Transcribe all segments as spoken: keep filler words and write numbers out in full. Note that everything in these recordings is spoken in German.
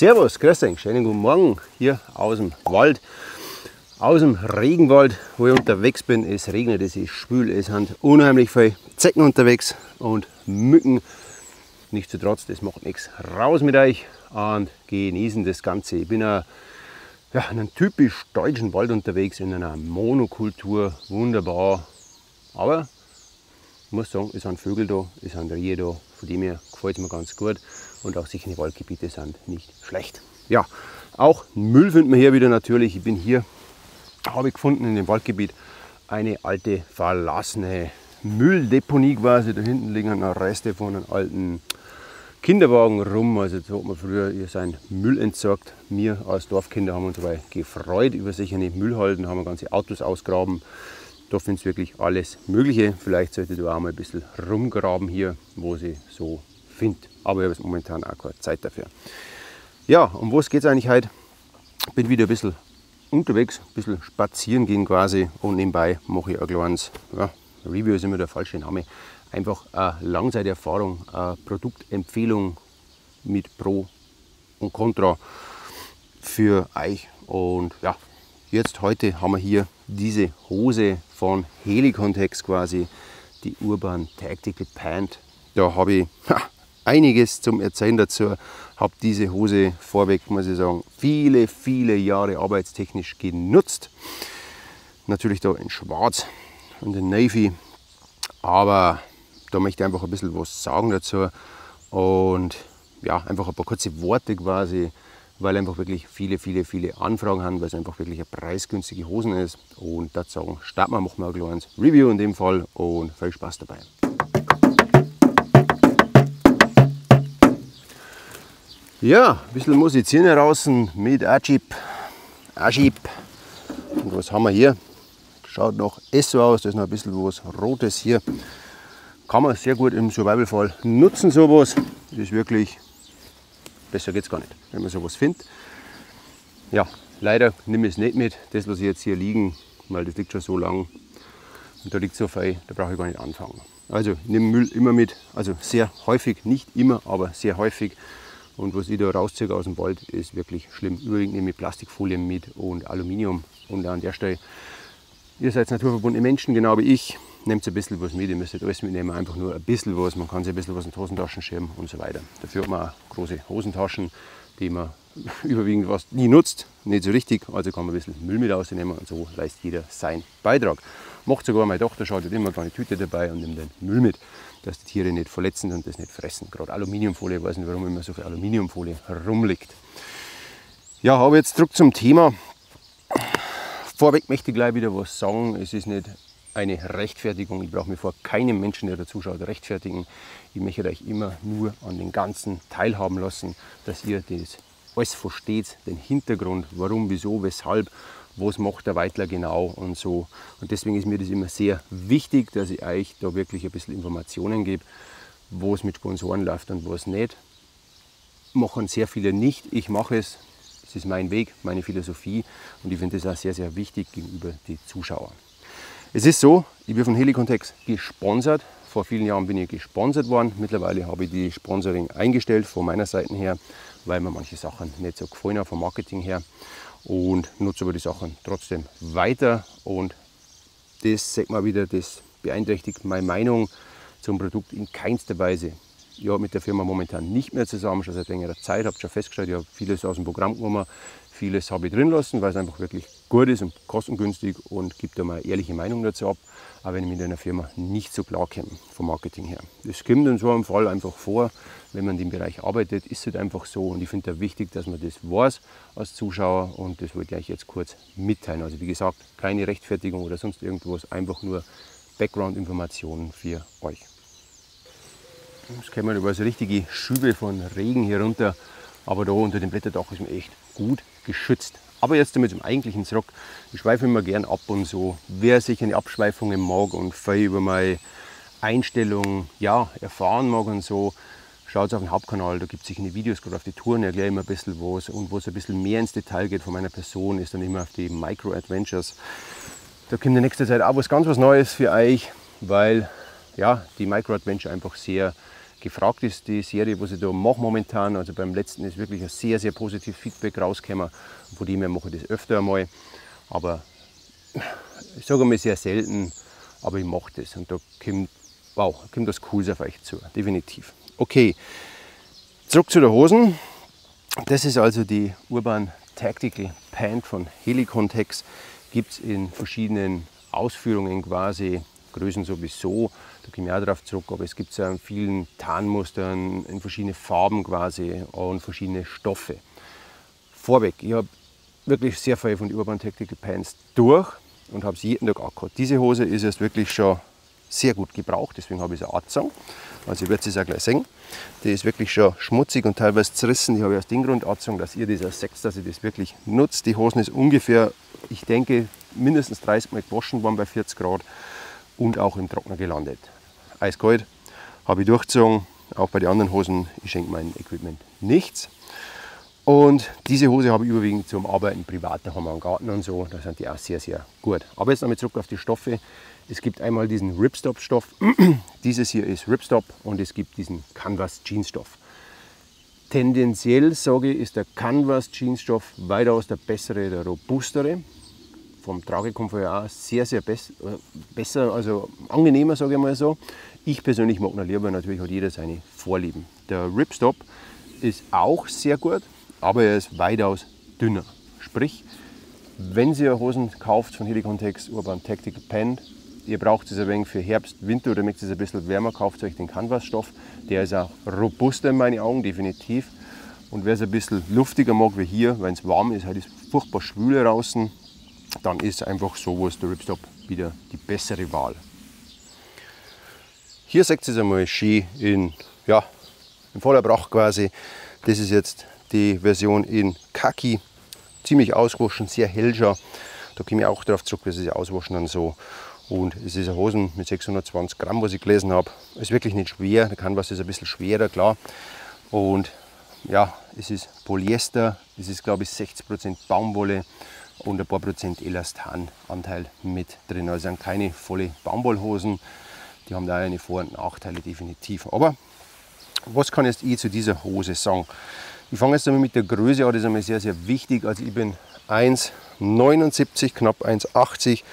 Servus, grüß euch, schönen guten Morgen hier aus dem Wald, aus dem Regenwald, wo ich unterwegs bin. Es regnet, es ist schwül, es sind unheimlich viele Zecken unterwegs und Mücken. Nichtsdestotrotz, das macht nichts. Raus mit euch und genießen das Ganze. Ich bin a, ja, in einem typisch deutschen Wald unterwegs, in einer Monokultur, wunderbar. Aber ich muss sagen, es sind Vögel da, es sind Rehe da, von dem her gefällt es mir ganz gut. Und auch sichere Waldgebiete sind nicht schlecht. Ja, auch Müll findet man hier wieder natürlich. Ich bin hier, habe ich gefunden in dem Waldgebiet, eine alte verlassene Mülldeponie quasi. Da hinten liegen noch Reste von einem alten Kinderwagen rum. Also da hat man früher hier seinen Müll entsorgt. Wir als Dorfkinder haben uns dabei gefreut über sichere Müllhalden, haben wir ganze Autos ausgraben. Da findet es wirklich alles Mögliche. Vielleicht sollte da auch mal ein bisschen rumgraben hier, wo sie so findet. Aber ich habe jetzt momentan auch keine Zeit dafür. Ja, um was geht es eigentlich heute? Ich bin wieder ein bisschen unterwegs, ein bisschen spazieren gehen quasi und nebenbei mache ich ein kleines, ja, Review ist immer der falsche Name, einfach eine Langzeiterfahrung, eine Produktempfehlung mit Pro und Contra für euch. Und ja, jetzt heute haben wir hier diese Hose von Helicontex quasi, die Urban Tactical Pant. Da habe ich ha, einiges zum Erzählen dazu. Habe diese Hose vorweg, muss ich sagen, viele, viele Jahre arbeitstechnisch genutzt. Natürlich da in Schwarz und in Navy. Aber da möchte ich einfach ein bisschen was sagen dazu. Und ja, einfach ein paar kurze Worte quasi, weil einfach wirklich viele, viele, viele Anfragen haben, weil es einfach wirklich eine preisgünstige Hosen ist. Und dazu sagen, starten wir, machen wir ein kleines Review in dem Fall und viel Spaß dabei. Ja, ein bisschen musizieren heraus mit Ajib. Ajib. Und was haben wir hier? Schaut noch so aus, da ist noch ein bisschen was Rotes hier. Kann man sehr gut im Survival-Fall nutzen, sowas. Das ist wirklich, besser geht es gar nicht, wenn man sowas findet. Ja, leider nehme ich es nicht mit, das was ich jetzt hier liegen, weil das liegt schon so lang. Und da liegt so viel, da brauche ich gar nicht anfangen. Also ich nehme Müll immer mit, also sehr häufig, nicht immer, aber sehr häufig. Und was ich da rausziehe aus dem Wald, ist wirklich schlimm. Überwiegend nehme ich Plastikfolien mit und Aluminium. Und an der Stelle, ihr seid naturverbundene Menschen, genau wie ich. Nehmt ein bisschen was mit, ihr müsst nicht alles mitnehmen, einfach nur ein bisschen was. Man kann sich ein bisschen was in die Hosentaschen schieben und so weiter. Dafür hat man auch große Hosentaschen, die man überwiegend was nie nutzt, nicht so richtig. Also kann man ein bisschen Müll mit rausnehmen und so leistet jeder seinen Beitrag. Macht sogar meine Tochter, schaut immer eine kleine Tüte dabei und nimmt den Müll mit, dass die Tiere nicht verletzen und das nicht fressen. Gerade Aluminiumfolie, ich weiß nicht, warum immer so viel Aluminiumfolie herumliegt. Ja, aber jetzt zurück zum Thema. Vorweg möchte ich gleich wieder was sagen. Es ist nicht eine Rechtfertigung. Ich brauche mir vor keinem Menschen, der dazu schaut, rechtfertigen. Ich möchte euch immer nur an den Ganzen teilhaben lassen, dass ihr das alles versteht, den Hintergrund, warum, wieso, weshalb, was macht der Weitler genau und so. Und deswegen ist mir das immer sehr wichtig, dass ich euch da wirklich ein bisschen Informationen gebe, wo es mit Sponsoren läuft und was nicht. Machen sehr viele nicht, ich mache es. Es ist mein Weg, meine Philosophie und ich finde das auch sehr, sehr wichtig gegenüber den Zuschauern. Es ist so, ich bin von Helicontex gesponsert. Vor vielen Jahren bin ich gesponsert worden. Mittlerweile habe ich die Sponsoring eingestellt von meiner Seite her, weil mir manche Sachen nicht so gefallen haben vom Marketing her. Und nutze aber die Sachen trotzdem weiter. Und das, sagt man wieder, das beeinträchtigt meine Meinung zum Produkt in keinster Weise. Ich habe mit der Firma momentan nicht mehr zusammen, schon seit längerer Zeit. Habt schon festgestellt, ich habe vieles aus dem Programm genommen. Vieles habe ich drin lassen, weil es einfach wirklich gut ist und kostengünstig und gibt da mal eine ehrliche Meinung dazu ab, auch wenn ich mit einer Firma nicht so klar komme vom Marketing her. Das kommt in so einem Fall einfach vor, wenn man in dem Bereich arbeitet, ist es halt einfach so und ich finde da wichtig, dass man das weiß als Zuschauer und das wollte ich euch jetzt kurz mitteilen. Also wie gesagt, keine Rechtfertigung oder sonst irgendwas, einfach nur Background-Informationen für euch. Jetzt kommen über so richtige Schübe von Regen hier runter, aber da unter dem Blätterdach ist man echt gut geschützt. Aber jetzt damit zum eigentlichen zurück. Ich schweife immer gern ab und so. Wer sich eine Abschweifungen mag und viel über meine Einstellung ja, erfahren mag und so, schaut auf den Hauptkanal. Da gibt es sicher Videos, gerade auf die Touren erkläre ich immer ein bisschen was. Und wo es ein bisschen mehr ins Detail geht von meiner Person, ist dann immer auf die Micro Adventures. Da kommt in nächster Zeit auch was ganz was Neues für euch, weil ja, die Micro Adventure einfach sehr gefragt ist, die Serie, was ich da mache momentan. Also beim letzten ist wirklich ein sehr, sehr positives Feedback rausgekommen. Von dem her mache ich das öfter einmal. Aber ich sage einmal sehr selten, aber ich mache das. Und da kommt, wow, kommt das Cooles auf euch zu, definitiv. Okay, zurück zu der Hosen. Das ist also die Urban Tactical Pant von Helicontex. Gibt es in verschiedenen Ausführungen quasi, Größen sowieso, da komme ich auch darauf zurück, aber es gibt es ja in vielen Tarnmustern, in verschiedene Farben quasi und verschiedene Stoffe. Vorweg, ich habe wirklich sehr viel von den Urban Tactical Pants durch und habe es jeden Tag angehört. Diese Hose ist jetzt wirklich schon sehr gut gebraucht, deswegen habe ich sie auch angezogen. Also ihr werdet es auch gleich sehen. Die ist wirklich schon schmutzig und teilweise zerrissen. Die habe ich aus dem Grund angezogen, dass ihr das auch seht, dass ich das wirklich nutze. Die Hosen ist ungefähr, ich denke, mindestens dreißig Mal gewaschen worden bei vierzig Grad und auch im Trockner gelandet. Eiskalt, habe ich durchgezogen. Auch bei den anderen Hosen, ich schenke meinem Equipment nichts. Und diese Hose habe ich überwiegend zum Arbeiten privat, da haben wir einen Garten und so, da sind die auch sehr, sehr gut. Aber jetzt nochmal zurück auf die Stoffe. Es gibt einmal diesen Ripstop-Stoff, dieses hier ist Ripstop und es gibt diesen Canvas-Jeans-Stoff. Tendenziell sage ich, ist der Canvas-Jeans-Stoff weitaus der bessere, der robustere. Vom Tragekomfort her auch sehr, sehr bess besser, also angenehmer, sage ich mal so. Ich persönlich mag noch lieber, natürlich hat jeder seine Vorlieben. Der Ripstop ist auch sehr gut, aber er ist weitaus dünner. Sprich, wenn ihr Hosen kauft von Helicontex Urban Tactical Pant, ihr braucht es ein wenig für Herbst, Winter oder möchtet es ein bisschen wärmer, kauft euch den Canvas-Stoff. Der ist auch robuster in meinen Augen, definitiv. Und wer es ein bisschen luftiger mag wie hier, wenn es warm ist, halt ist furchtbar schwül draußen, dann ist einfach sowas der Ripstop wieder die bessere Wahl. Hier seht ihr es einmal schön in, ja, in voller Pracht quasi. Das ist jetzt die Version in Khaki, ziemlich ausgewaschen, sehr hell schon. Da komme ich auch darauf zurück, dass sie auswaschen und so. Und es ist eine Hose mit sechshundertzwanzig Gramm, was ich gelesen habe. Ist wirklich nicht schwer, der Canvas ist ein bisschen schwerer, klar. Und ja, es ist Polyester, es ist glaube ich sechzig Prozent Baumwolle und ein paar Prozent Elastan-Anteil mit drin. Also sind keine volle Baumwollhosen, die haben da eine Vor- und Nachteile definitiv. Aber was kann jetzt ich zu dieser Hose sagen? Ich fange jetzt einmal mit der Größe an, das ist einmal sehr, sehr wichtig. Also ich bin eins neunundsiebzig, knapp eins achtzig.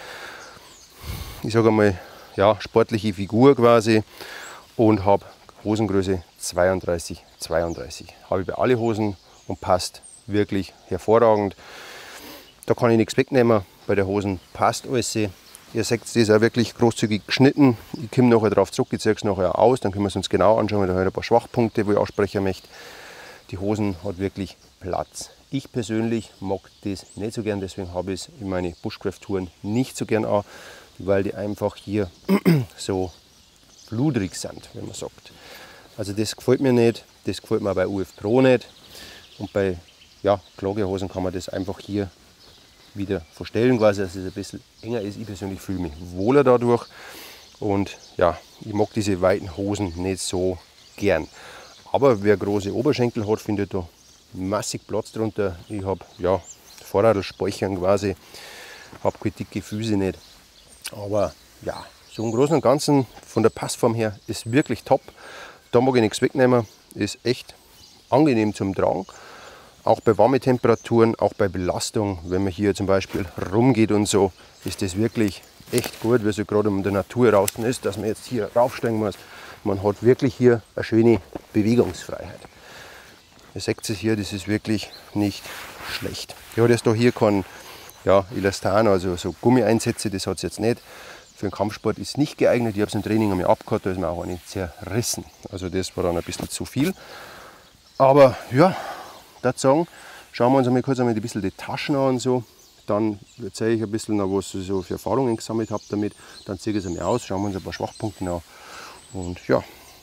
Ich sage einmal, ja, sportliche Figur quasi und habe Hosengröße zweiunddreißig, zweiunddreißig. Habe ich bei alle Hosen und passt wirklich hervorragend. Da kann ich nichts wegnehmen. Bei der Hosen passt alles. Ihr seht, das ist auch wirklich großzügig geschnitten. Ich komme nachher darauf zurück, ich zeige es nachher aus, dann können wir es uns genau anschauen, weil da habe ich ein paar Schwachpunkte, wo ich aussprechen möchte. Die Hosen hat wirklich Platz. Ich persönlich mag das nicht so gern, deswegen habe ich es in meine Bushcraft-Touren nicht so gern an, weil die einfach hier so fludrig sind, wenn man sagt. Also das gefällt mir nicht, das gefällt mir bei U F Pro nicht. Und bei ja, Klagehosen kann man das einfach hier wieder verstellen, quasi, dass es ein bisschen enger ist. Ich persönlich fühle mich wohler dadurch. Und ja, ich mag diese weiten Hosen nicht so gern. Aber wer große Oberschenkel hat, findet da massig Platz drunter. Ich habe ja Vorderradspeichern quasi, habe keine dicke Füße nicht. Aber ja, so im Großen und Ganzen von der Passform her ist wirklich top. Da mag ich nichts wegnehmen, ist echt angenehm zum Tragen. Auch bei warmen Temperaturen, auch bei Belastung, wenn man hier zum Beispiel rumgeht und so, ist das wirklich echt gut, weil es ja gerade in der Natur draußen ist, dass man jetzt hier raufsteigen muss. Man hat wirklich hier eine schöne Bewegungsfreiheit. Ihr seht es hier, das ist wirklich nicht schlecht. Ich habe jetzt da hier keinen ja, Elastan, also so Gummieinsätze, das hat es jetzt nicht. Für den Kampfsport ist es nicht geeignet. Ich habe es im Training einmal abgehört, da ist mir auch eine zerrissen. Also das war dann ein bisschen zu viel. Aber ja, das sagen, schauen wir uns einmal kurz einmal ein bisschen die Taschen an und so. Dann erzähle ich ein bisschen noch, was ich so für Erfahrungen gesammelt habe damit. Dann ziehe ich es einmal aus, schauen wir uns ein paar Schwachpunkte an. Und ja,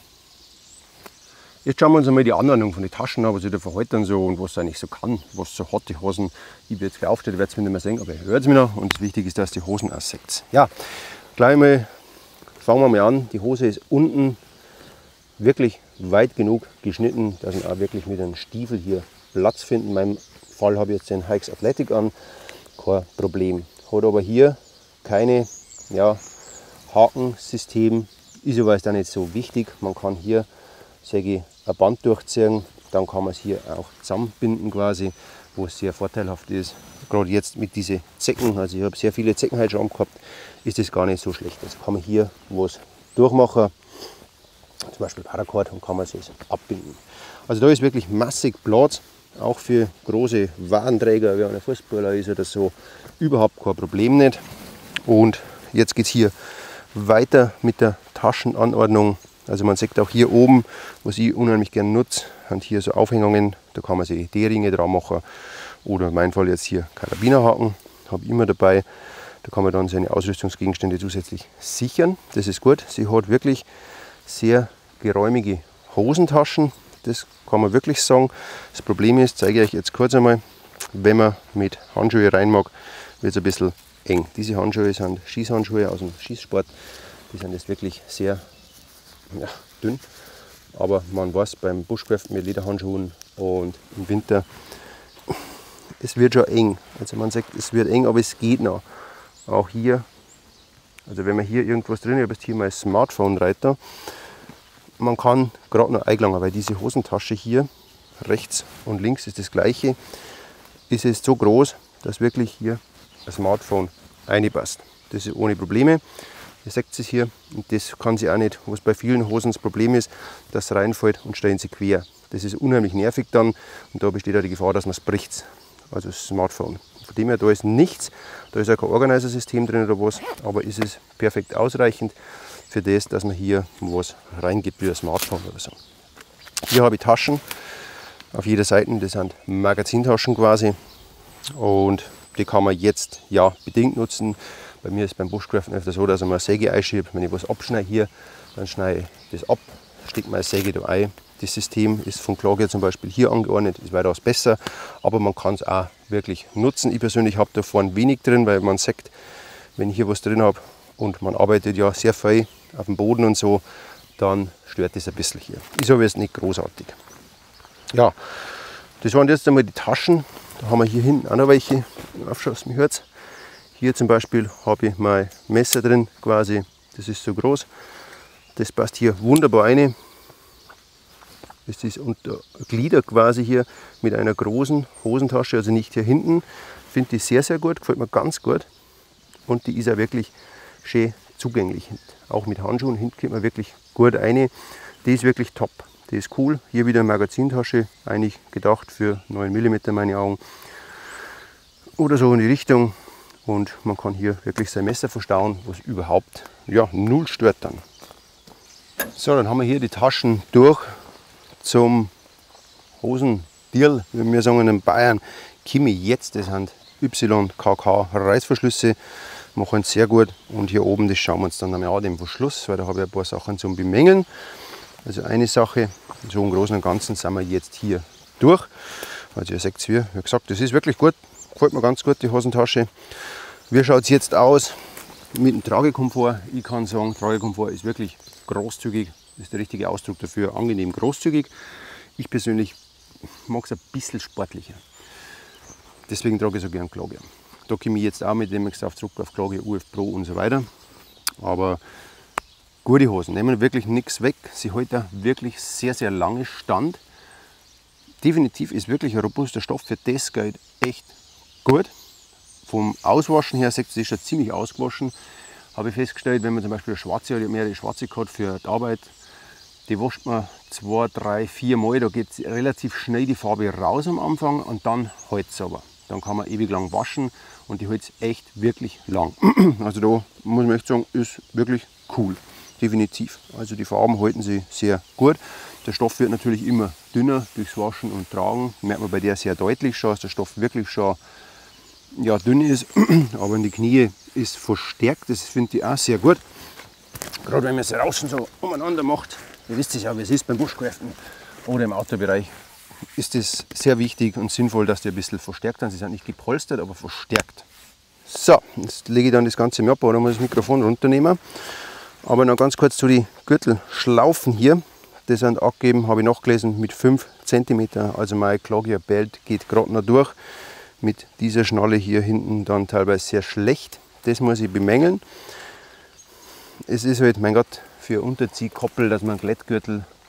jetzt schauen wir uns einmal die Anwendung von den Taschen an, was ich da verhalte und so und was es eigentlich so kann, was so hat die Hosen. Ich bin jetzt gleich aufgestellt, werdet es mir nicht mehr sehen, aber ihr hört es mir noch und wichtig ist, dass die Hosen auch seht. Ja, gleich mal fangen wir mal an. Die Hose ist unten wirklich weit genug geschnitten, dass wir auch wirklich mit einem Stiefel hier Platz finden. In meinem Fall habe ich jetzt den Hikes Athletic an, kein Problem. Hat aber hier keine ja, Hakensystem, ist aber jetzt auch nicht so wichtig. Man kann hier Säge ein Band durchziehen, dann kann man es hier auch zusammenbinden quasi, wo es sehr vorteilhaft ist. Gerade jetzt mit diesen Zecken, also ich habe sehr viele Zecken heute schon gehabt, ist das gar nicht so schlecht. Also kann man hier was durchmachen, zum Beispiel Paracord, und kann man es abbinden. Also da ist wirklich massig Platz, auch für große Warenträger, wie ein Fußballer ist oder so, überhaupt kein Problem nicht. Und jetzt geht es hier weiter mit der Taschenanordnung. Also man sieht auch hier oben, was ich unheimlich gerne nutze, und hier so Aufhängungen, da kann man sich D-Ringe dran machen oder in meinem Fall jetzt hier Karabinerhaken, habe ich immer dabei. Da kann man dann seine Ausrüstungsgegenstände zusätzlich sichern, das ist gut. Sie hat wirklich sehr geräumige Hosentaschen, das kann man wirklich sagen. Das Problem ist, zeige ich euch jetzt kurz einmal, wenn man mit Handschuhe rein mag, wird es ein bisschen eng. Diese Handschuhe sind Schießhandschuhe aus dem Schießsport, die sind jetzt wirklich sehr ja, dünn, aber man weiß beim Bushcraft mit Lederhandschuhen und im Winter, es wird schon eng. Also man sagt, es wird eng, aber es geht noch. Auch hier, also wenn man hier irgendwas drin hat, ich habe hier mein Smartphone reiter, man kann gerade noch eingelangen, weil diese Hosentasche hier, rechts und links ist das gleiche, ist es so groß, dass wirklich hier ein Smartphone reinpasst. Das ist ohne Probleme. Ihr seht es hier, und das kann sie auch nicht, was bei vielen Hosen das Problem ist, dass es reinfällt und stehen sie quer. Das ist unheimlich nervig dann, und da besteht auch die Gefahr, dass man es bricht, also das Smartphone. Von dem her, da ist nichts, da ist auch kein Organizer-System drin oder was, aber ist es perfekt ausreichend für das, dass man hier was reingibt wie ein Smartphone oder so. Hier habe ich Taschen auf jeder Seite, das sind Magazintaschen quasi, und die kann man jetzt ja bedingt nutzen. Bei mir ist es beim Bushcraften öfter so, dass ich mal eine Säge einschiebe. Wenn ich was abschneide hier, dann schneide ich das ab, stecke meine Säge da ein. Das System ist von Klogia zum Beispiel hier angeordnet, ist weitaus besser, aber man kann es auch wirklich nutzen. Ich persönlich habe da vorne wenig drin, weil man sagt, wenn ich hier was drin habe und man arbeitet ja sehr viel auf dem Boden und so, dann stört das ein bisschen hier. Ist aber jetzt nicht großartig. Ja, das waren jetzt einmal die Taschen. Da haben wir hier hinten auch noch welche. Aufschaust, mich hört's. Hier zum Beispiel habe ich mein Messer drin, quasi. Das ist so groß. Das passt hier wunderbar rein. Das ist untergliedert quasi hier mit einer großen Hosentasche, also nicht hier hinten. Finde ich sehr, sehr gut, gefällt mir ganz gut. Und die ist auch wirklich schön zugänglich. Auch mit Handschuhen hinten kommt man wirklich gut rein. Die ist wirklich top. Die ist cool. Hier wieder eine Magazintasche, eigentlich gedacht für neun Millimeter meine Augen. Oder so in die Richtung. Und man kann hier wirklich sein Messer verstauen, was überhaupt ja, null stört dann. So, dann haben wir hier die Taschen durch zum Hosendirl, wie wir sagen in Bayern. Kimi jetzt, das sind Y K K Reißverschlüsse, machen sehr gut. Und hier oben, das schauen wir uns dann einmal an, den Verschluss, weil da habe ich ein paar Sachen zum Bemängeln. Also eine Sache, so im Großen und Ganzen sind wir jetzt hier durch. Also ihr seht es hier, wie gesagt, das ist wirklich gut, gefällt mir ganz gut, die Hosentasche. Wie schaut es jetzt aus mit dem Tragekomfort? Ich kann sagen, Tragekomfort ist wirklich großzügig, ist der richtige Ausdruck dafür, angenehm großzügig. Ich persönlich mag es ein bisschen sportlicher. Deswegen trage ich so gern Klogia. Da komme ich jetzt auch mit dem auf zurück auf Klogia, U F Pro und so weiter. Aber gute Hosen, nehmen wirklich nichts weg. Sie halten wirklich sehr, sehr lange Stand. Definitiv ist wirklich ein robuster Stoff, für das Geld echt gut. Vom Auswaschen her, seht ihr, ist schon ziemlich ausgewaschen. Habe ich festgestellt, wenn man zum Beispiel eine schwarze, ich habe mehrere schwarze gehabt für die Arbeit, die wascht man zwei, drei, vier Mal, da geht relativ schnell die Farbe raus am Anfang und dann hält es aber. Dann kann man ewig lang waschen und die hält echt wirklich lang. Also da muss man echt sagen, ist wirklich cool. Definitiv. Also die Farben halten sich sehr gut. Der Stoff wird natürlich immer dünner durchs Waschen und Tragen. Merkt man bei der sehr deutlich schon, dass der Stoff wirklich schon ja, dünn ist. Aber in die Knie ist verstärkt. Das finde ich auch sehr gut. Gerade wenn man es draußen so umeinander macht. Ihr wisst es ja, wie es ist beim Bushcraften oder im Outdoor-Bereich. Ist es sehr wichtig und sinnvoll, dass die ein bisschen verstärkt sind. Sie sind nicht gepolstert, aber verstärkt. So, jetzt lege ich dann das Ganze ab, oder muss ich das Mikrofon runternehmen. Aber noch ganz kurz zu den Gürtelschlaufen hier. Die sind angegeben, habe ich nachgelesen, mit fünf Zentimeter. Also mein Klogia Belt geht gerade noch durch. Mit dieser Schnalle hier hinten dann teilweise sehr schlecht. Das muss ich bemängeln. Es ist halt, mein Gott, für Unterziehkoppel, dass man einen Glättgürtel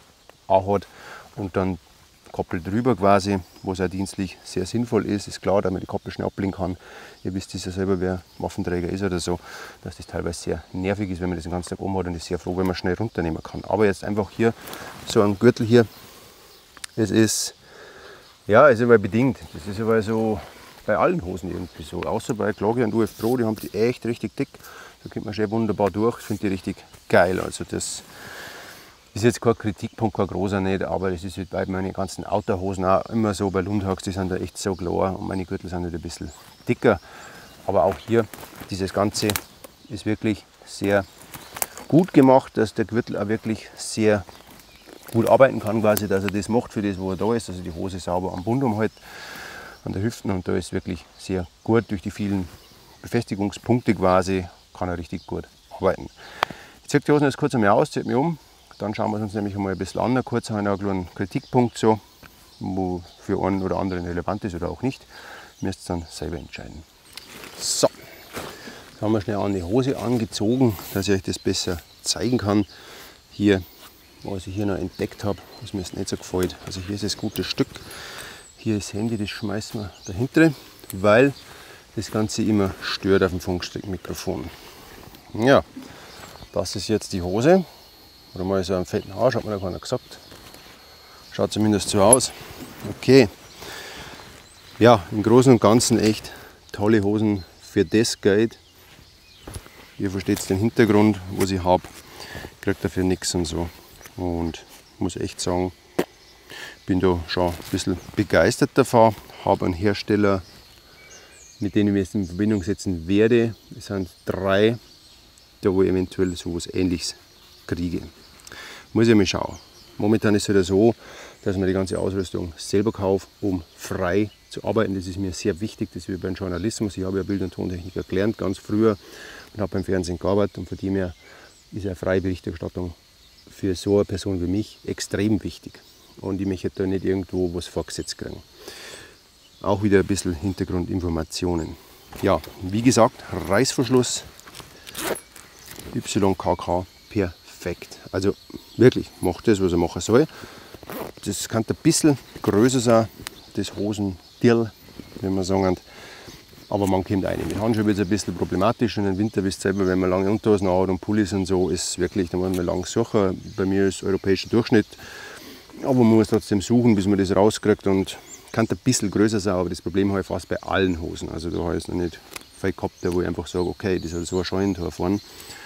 auch hat und dann Koppel drüber quasi, was auch dienstlich sehr sinnvoll ist. Ist klar, dass man die Koppel schnell ablegen kann. Ihr wisst es ja selber, wer Waffenträger ist oder so, dass das teilweise sehr nervig ist, wenn man das den ganzen Tag oben hat und ist sehr froh, wenn man schnell runternehmen kann. Aber jetzt einfach hier so ein Gürtel hier, das ist, ja, ist aber bedingt. Das ist aber so bei allen Hosen irgendwie so. Außer bei Klagi und U F Pro, die haben die echt richtig dick. Da kommt man schon wunderbar durch. Ich finde die richtig geil. Also das ist jetzt kein Kritikpunkt, kein großer nicht, aber das ist halt bei meinen ganzen Outdoor-Hosen auch immer so. Bei Lundhags, die sind da echt so klar und meine Gürtel sind halt ein bisschen dicker. Aber auch hier, dieses Ganze ist wirklich sehr gut gemacht, dass der Gürtel auch wirklich sehr gut arbeiten kann, quasi, dass er das macht für das, wo er da ist, also die Hose sauber am Bund umhält, an der Hüften, und da ist wirklich sehr gut durch die vielen Befestigungspunkte quasi, kann er richtig gut arbeiten. Ich ziehe die Hosen jetzt kurz einmal aus, ziehe mich um, dann schauen wir uns nämlich einmal ein bisschen an, kurz einen kleinen Kritikpunkt, so, wo für einen oder anderen relevant ist oder auch nicht, ihr müsst dann selber entscheiden. So, jetzt haben wir schnell an die Hose angezogen, dass ich euch das besser zeigen kann. Hier, was ich hier noch entdeckt habe, was mir jetzt nicht so gefällt. Also hier ist das gute Stück. Hier ist das Handy, das schmeißen wir dahinter, weil das Ganze immer stört auf dem Funksteckmikrofon. Ja, das ist jetzt die Hose. Oder mal so einen fetten Arsch, hat mir da keiner gesagt. Schaut zumindest so aus. Okay. Ja, im Großen und Ganzen echt tolle Hosen für das Geld. Ihr versteht den Hintergrund, was ich habe. Kriegt dafür nichts und so. Und ich muss echt sagen, bin da schon ein bisschen begeistert davon. Habe einen Hersteller, mit dem ich mich jetzt in Verbindung setzen werde. Es sind drei, da wo ich eventuell so etwas Ähnliches kriege. Muss ich mal schauen. Momentan ist es halt so, dass man die ganze Ausrüstung selber kauft, um frei zu arbeiten. Das ist mir sehr wichtig, das ist wie beim Journalismus. Ich habe ja Bild- und Tontechniker gelernt, ganz früher, und habe beim Fernsehen gearbeitet. Und von dem her ist eine freie Berichterstattung für so eine Person wie mich extrem wichtig. Und ich möchte da nicht irgendwo was vorgesetzt kriegen. Auch wieder ein bisschen Hintergrundinformationen. Ja, wie gesagt, Reißverschluss Y K K, perfekt. Also wirklich, macht das, was er machen soll. Das kann ein bisschen größer sein, das Hosendirl, wenn man sagen. Aber man kommt rein. Mit Handschuhen wird es ein bisschen problematisch. Und im Winter wisst ihr selber, wenn man lange Unterhosen hat und Pullis und so, ist wirklich, da muss man lang suchen. Bei mir ist europäischer Durchschnitt. Aber man muss trotzdem suchen, bis man das rauskriegt. Und kann ein bisschen größer sein, aber das Problem habe ich fast bei allen Hosen. Also da habe ich es noch nicht viel gehabt, wo ich einfach sage, okay, das ist so ein Scheunentor vorne.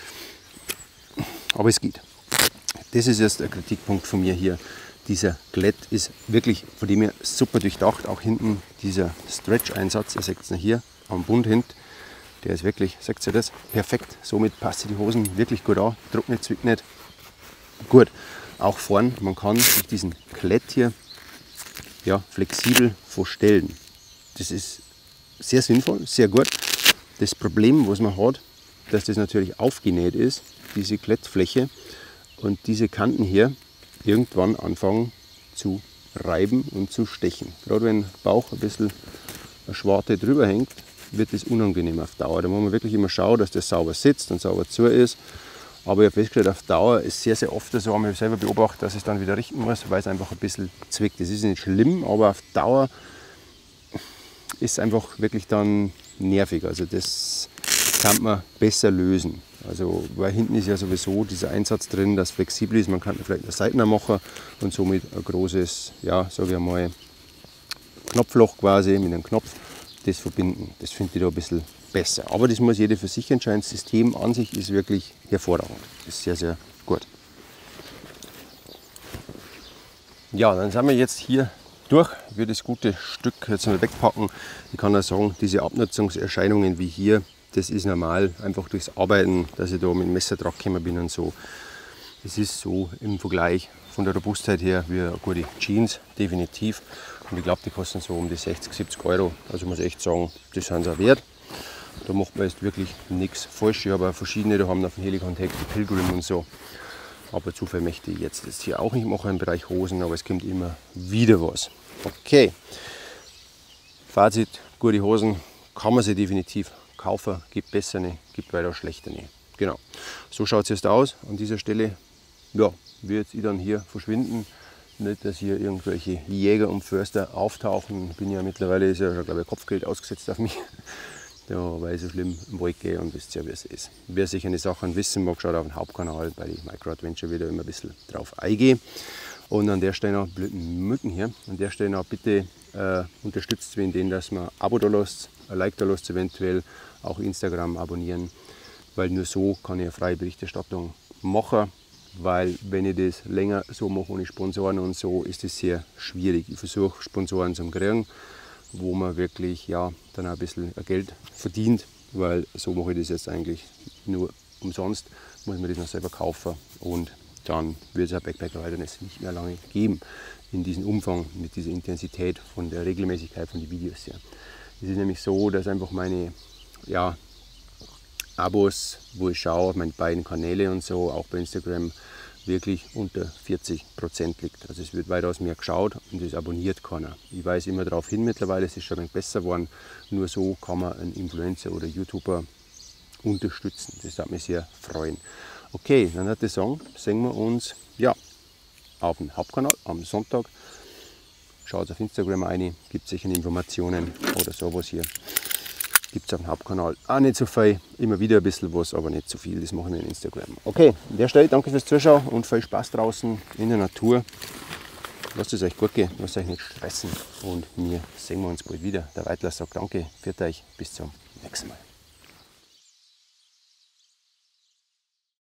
Aber es geht. Das ist jetzt ein Kritikpunkt von mir hier. Dieser Glätt ist wirklich von dem her super durchdacht. Auch hinten dieser Stretch-Einsatz, ihr seht es hier am Bund hinten, der ist wirklich, seht ihr das, perfekt. Somit passt die Hosen wirklich gut an, druckt nicht, zwickt nicht. Gut, auch vorn, man kann sich diesen Glätt hier ja, flexibel verstellen. Das ist sehr sinnvoll, sehr gut. Das Problem, was man hat, dass das natürlich aufgenäht ist, diese Klettfläche, und diese Kanten hier irgendwann anfangen zu reiben und zu stechen. Gerade wenn der Bauch ein bisschen eine Schwarte drüber hängt, wird das unangenehm auf Dauer. Da muss man wirklich immer schauen, dass das sauber sitzt und sauber zu ist. Aber ich habe festgestellt, auf Dauer ist sehr, sehr oft so, habe ich selber beobachtet, dass ich es dann wieder richten muss, weil es einfach ein bisschen zwickt. Das ist nicht schlimm, aber auf Dauer ist es einfach wirklich dann nervig. Also das kann man besser lösen. Also, weil hinten ist ja sowieso dieser Einsatz drin, das flexibel ist. Man kann vielleicht eine Seitner machen und somit ein großes, ja, sage ich mal, Knopfloch quasi mit einem Knopf das verbinden. Das finde ich da ein bisschen besser. Aber das muss jeder für sich entscheiden. Das System an sich ist wirklich hervorragend. Das ist sehr, sehr gut. Ja, dann sind wir jetzt hier durch. Ich will das gute Stück jetzt mal wegpacken. Ich kann auch sagen, diese Abnutzungserscheinungen wie hier, das ist normal, einfach durchs Arbeiten, dass ich da mit dem Messer dran gekommen bin und so. Das ist so im Vergleich von der Robustheit her wie eine gute Jeans, definitiv. Und ich glaube, die kosten so um die sechzig, siebzig Euro. Also muss ich echt sagen, das sind sie auch wert. Da macht man jetzt wirklich nichts falsch. Ich habe auch verschiedene, da haben auf dem Helicon Tech die Pilgrim und so. Aber zu viel möchte ich jetzt das hier auch nicht machen im Bereich Hosen, aber es kommt immer wieder was. Okay, Fazit, gute Hosen kann man sie definitiv kaufen, gibt bessere, gibt weiter schlechtere. Genau, so schaut es jetzt aus. An dieser Stelle ja, wird ich dann hier verschwinden. Nicht, dass hier irgendwelche Jäger und Förster auftauchen. Bin ja mittlerweile, ist ja schon, glaube ich, Kopfgeld ausgesetzt auf mich. Da, weil ich so schlimm im Wald gehe und wisst ja, wie es ist. Wer sich eine Sachen wissen mag, schaut auf den Hauptkanal bei den Micro Adventure wieder immer ein bisschen drauf eingehe. Und an der Stelle noch blöden Mücken hier. An der Stelle noch bitte äh, unterstützt mich, indem dass man ein Abo da lasst, ein Like da lasst, eventuell auch Instagram abonnieren, weil nur so kann ich eine freie Berichterstattung machen. Weil wenn ich das länger so mache ohne Sponsoren und so, ist es sehr schwierig. Ich versuche Sponsoren zu kriegen, wo man wirklich ja, dann auch ein bisschen Geld verdient, weil so mache ich das jetzt eigentlich nur umsonst, muss man das noch selber kaufen und dann wird es ein Backpacker Wilderness nicht mehr lange geben in diesem Umfang, mit dieser Intensität von der Regelmäßigkeit von den Videos her. Es ist nämlich so, dass einfach meine ja, Abos, wo ich schaue, meine beiden Kanäle und so, auch bei Instagram, wirklich unter vierzig Prozent liegt. Also es wird weitaus mehr geschaut und es abonniert keiner. Ich weise immer darauf hin mittlerweile, es ist schon ein wenig besser geworden. Nur so kann man einen Influencer oder YouTuber unterstützen. Das würde mich sehr freuen. Okay, dann würde ich sagen, sehen wir uns ja, auf dem Hauptkanal am Sonntag. Schaut auf Instagram rein, gibt sicher Informationen oder sowas hier. Gibt es auf dem Hauptkanal auch nicht so viel, immer wieder ein bisschen was, aber nicht so viel, das machen wir in Instagram. Okay, an der Stelle danke fürs Zuschauen und viel Spaß draußen in der Natur. Lasst es euch gut gehen, lasst euch nicht stressen und wir sehen wir uns bald wieder. Der Weitler sagt danke, für euch, bis zum nächsten Mal.